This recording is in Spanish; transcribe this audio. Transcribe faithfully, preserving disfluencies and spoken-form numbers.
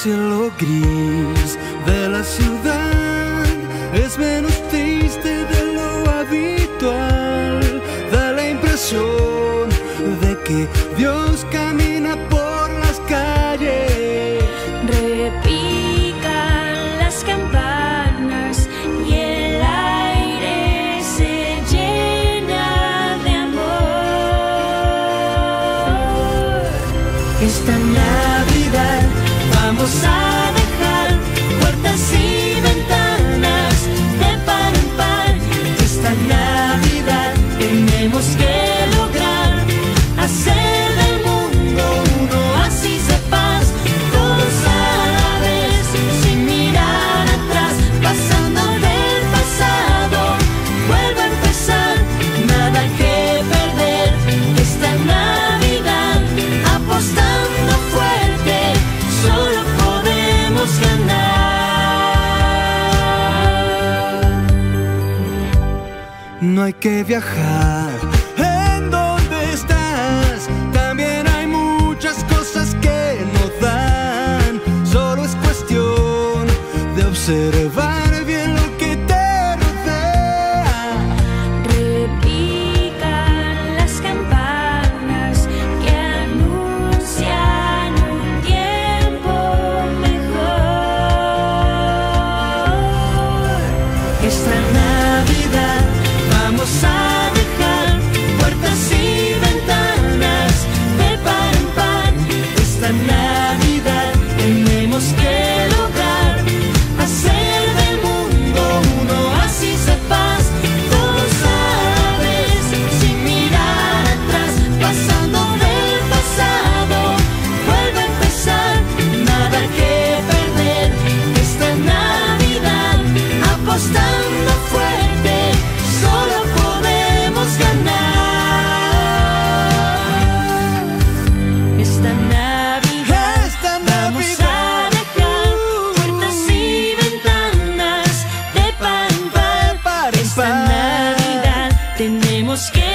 cielo gris de la ciudad es menos triste de lo habitual. Da la impresión de que Dios camina por las calles. Repican las campanas y el aire se llena de amor. Esta Navidad vamos a dejar puertas y ventanas de par en par. Esta Navidad tenemos que lograr hacer del mundo un oasis de paz. Todos a la vez, sin mirar atrás, pasando del pasado, vuelve a empezar, nada que perder. Esta Navidad, apostando fuerte, solo podemos ganar. No hay que viajar. ¿En dónde estás? También hay muchas cosas que no dan. Solo es cuestión de observar bien lo que te rodea. Repican las campanas que anuncian un tiempo mejor. Esta Navidad vamos a dejar puertas y ventanas de par en par. Esta Navidad tenemos que lograr hacer del mundo un oasis de paz. Todos a la vez, sin mirar atrás, pasando del pasado, vuelve a empezar, nada que perder. Esta Navidad, apostando fuerte, solo podemos ganar. Esta Navidad, Esta vamos a dejar puertas y ventanas de par en par. par en Esta par. Navidad tenemos que